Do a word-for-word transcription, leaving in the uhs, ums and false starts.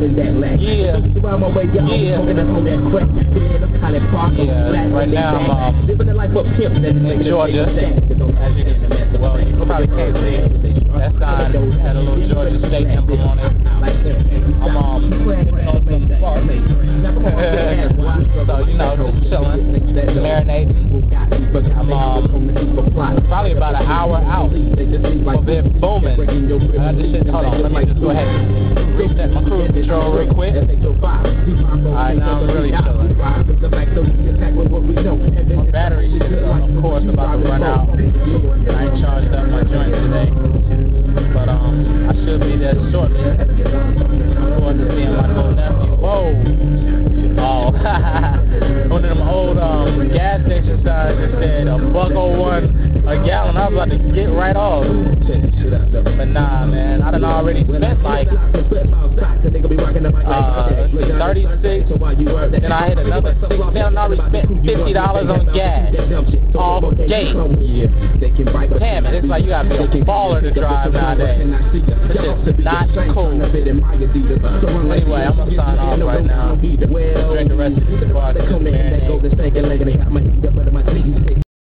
Yeah. Yeah. Yeah. Right now I'm um, in Georgia. As you can, well, you probably can't see it. That sign had a little Georgia State emblem on it. I'm um, on some spark. So, you know, just chilling, marinating. I'm um, probably about an hour out from being booming. Uh, this shit, hold on, let me just go ahead and reset my cruise control real quick. Alright, now I'm really chilling. My battery is, of course, about to run out. I ain't charged up my joint today. But um, I should be there shortly. Looking forward to seeing my little nephew. Whoa! Oh, one of them old um, gas station signs that said a buck oh one a gallon. I was about to get right off. But nah, man, I done already spent like uh, thirty-six. Then I hit another six. Then I already spent fifty dollars on gas. Off gate. Damn it, it's like you gotta be a baller to drive nowadays. It's just not cool. Anyway, I'm gonna sign off right now. Drink the rest of this bar.